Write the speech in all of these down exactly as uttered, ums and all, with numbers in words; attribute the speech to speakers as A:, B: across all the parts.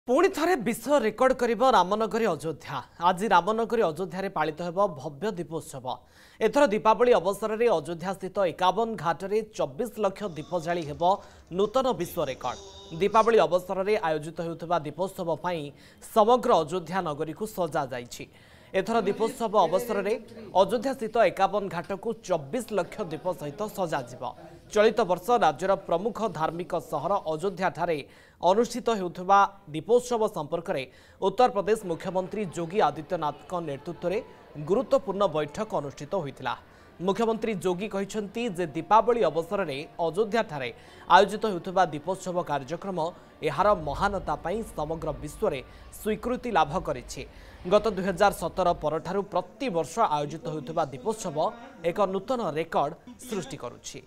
A: पुणी थे विश्व रेकर्ड कर रामनगरी अयोध्या। आज रामनगरी अयोध्या पालित हो भव्य दीपोत्सव। एथर दीपावली अवसर में अयोध्या स्थित इक्यावन घाटे चौबीस लाख दीप जाली हेब नूतन विश्व रेकर्ड। दीपावली अवसर में आयोजित होता दीपोत्सव समग्र अयोध्या नगरी को सजा जाइछि। एथर दीपोत्सव अवसर में अयोध्या स्थित इक्यावन घाट को चौबीस लाख दीप सहित सजाजिब। चलित वर्ष राज्यर प्रमुख धार्मिक सहर अयोध्या ठारे अनुष्ठित होता दीपोत्सव संपर्क में उत्तर प्रदेश मुख्यमंत्री योगी आदित्यनाथ नेतृत्व में गुरुत्वपूर्ण बैठक अनुष्ठित होता। मुख्यमंत्री योगी कहते जे दीपावली अवसर में अयोध्या ठारे आयोजित होता दीपोत्सव कार्यक्रम यार महानता पाई समग्र विश्व में स्वीकृति लाभ करिछि। गत दुई हजार सतर परठारु प्रति वर्ष आयोजित होता दीपोत्सव एक नूतन रेकर्ड सृष्टि करुछि।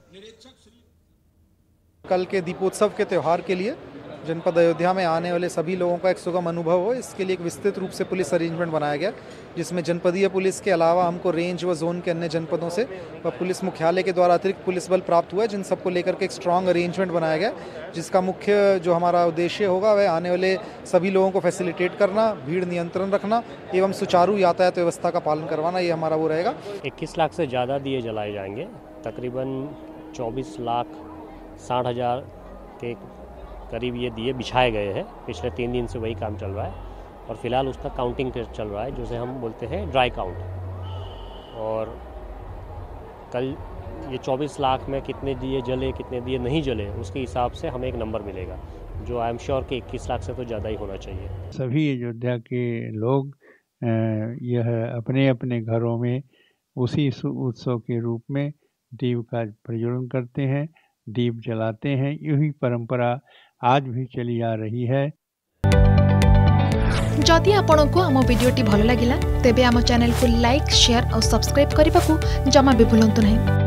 B: कल के दीपोत्सव के त्यौहार के लिए जनपद अयोध्या में आने वाले सभी लोगों का एक सुगम अनुभव हो, इसके लिए एक विस्तृत रूप से पुलिस अरेंजमेंट बनाया गया, जिसमें जनपदीय पुलिस के अलावा हमको रेंज व जोन के अन्य जनपदों से व पुलिस मुख्यालय के द्वारा अतिरिक्त पुलिस बल प्राप्त हुआ है, जिन सबको लेकर के एक स्ट्रॉन्ग अरेंजमेंट बनाया गया, जिसका मुख्य जो हमारा उद्देश्य होगा वह आने वाले सभी लोगों को फैसिलिटेट करना, भीड़ नियंत्रण रखना एवं सुचारू यातायात व्यवस्था का पालन करवाना, ये हमारा वो रहेगा।
C: इक्कीस लाख से ज़्यादा दिए जलाए जाएंगे। तकरीबन चौबीस लाख साठ हज़ार के करीब ये दिए बिछाए गए हैं। पिछले तीन दिन से वही काम चल रहा है और फिलहाल उसका काउंटिंग चल रहा है, जिसे हम बोलते हैं ड्राई काउंट। और कल ये चौबीस लाख में कितने दिए जले कितने दिए नहीं जले उसके हिसाब से हमें एक नंबर मिलेगा, जो आई एम श्योर कि इक्कीस लाख से तो ज़्यादा ही होना चाहिए।
D: सभी अयोध्या के लोग यह अपने अपने घरों में उसी उत्सव के रूप में दीप का प्रज्वलन करते हैं, दीप जलाते हैं। यही परंपरा आज भी चली आ रही है।
E: जदि आपन को आम वीडियोटी भल लगिला तेबे आम चैनल को लाइक शेयर और सब्सक्राइब करने को जमा भी भूलंतु नहीं।